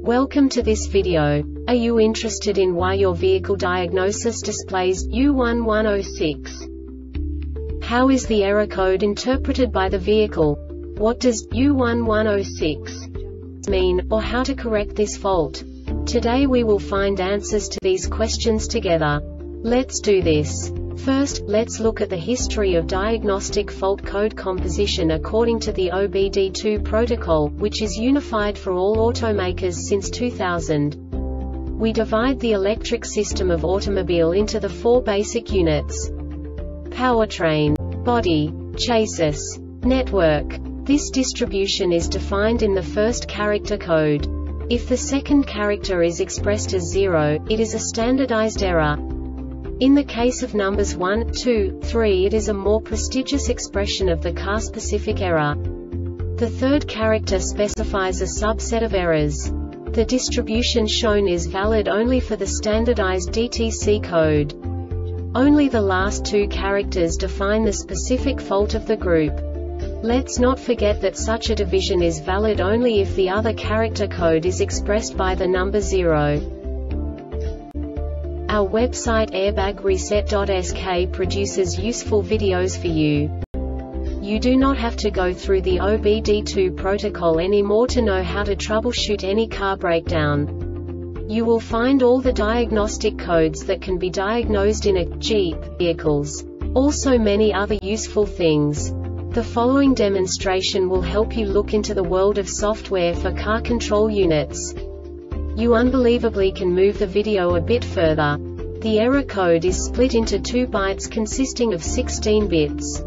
Welcome to this video. Are you interested in why your vehicle diagnosis displays U1106? How is the error code interpreted by the vehicle? What does U1106 mean, or how to correct this fault? Today we will find answers to these questions together. Let's do this. First, let's look at the history of diagnostic fault code composition according to the OBD2 protocol, which is unified for all automakers since 2000. We divide the electric system of automobile into the four basic units: powertrain, body, chassis, network. This distribution is defined in the first character code. If the second character is expressed as 0, it is a standardized error. In the case of numbers 1, 2, 3, it is a more prestigious expression of the car-specific error. The third character specifies a subset of errors. The distribution shown is valid only for the standardized DTC code. Only the last two characters define the specific fault of the group. Let's not forget that such a division is valid only if the other character code is expressed by the number 0. Our website airbagreset.sk produces useful videos for you. You do not have to go through the OBD2 protocol anymore to know how to troubleshoot any car breakdown. You will find all the diagnostic codes that can be diagnosed in a Jeep vehicles. Also many other useful things. The following demonstration will help you look into the world of software for car control units. You unbelievably can move the video a bit further. The error code is split into 2 bytes consisting of 16 bits.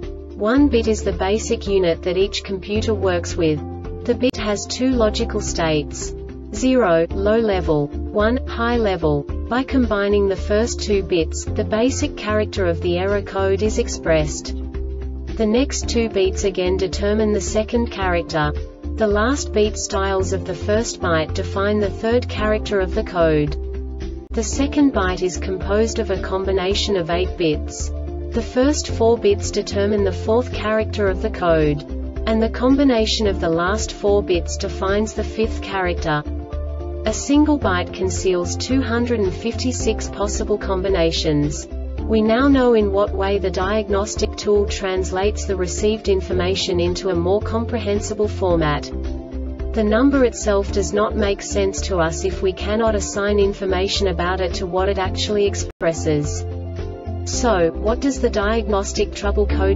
1 bit is the basic unit that each computer works with. The bit has 2 logical states: 0, low level, 1, high level. By combining the first 2 bits, the basic character of the error code is expressed. The next 2 beats again determine the second character. The last beat styles of the first byte define the third character of the code. The second byte is composed of a combination of 8 bits. The first 4 bits determine the fourth character of the code. And the combination of the last 4 bits defines the fifth character. A single byte conceals 256 possible combinations. We now know in what way the diagnostic tool translates the received information into a more comprehensible format. The number itself does not make sense to us if we cannot assign information about it to what it actually expresses. So, what does the diagnostic trouble code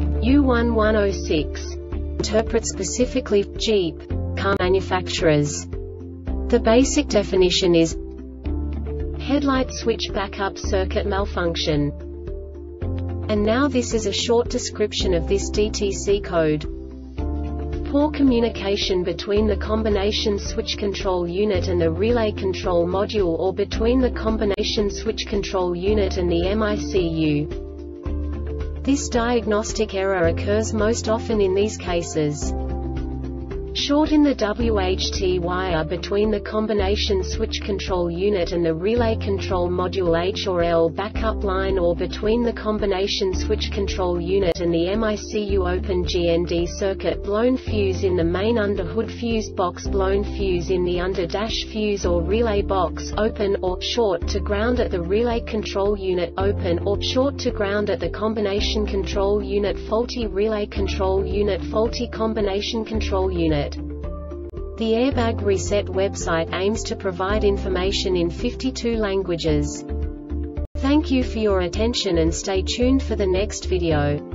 U1106 interpret specifically for Jeep car manufacturers? The basic definition is headlight switch backup circuit malfunction. And now this is a short description of this DTC code. Poor communication between the combination switch control unit and the relay control module, or between the combination switch control unit and the MICU. This diagnostic error occurs most often in these cases: short in the WHT wire between the combination switch control unit and the relay control module H or L backup line, or between the combination switch control unit and the MICU open GND circuit, blown fuse in the main under-hood fuse box, blown fuse in the under-dash fuse or relay box, open or short to ground at the relay control unit, open or short to ground at the combination control unit, faulty relay control unit, faulty combination control unit. The Airbag Reset website aims to provide information in 52 languages. Thank you for your attention and stay tuned for the next video.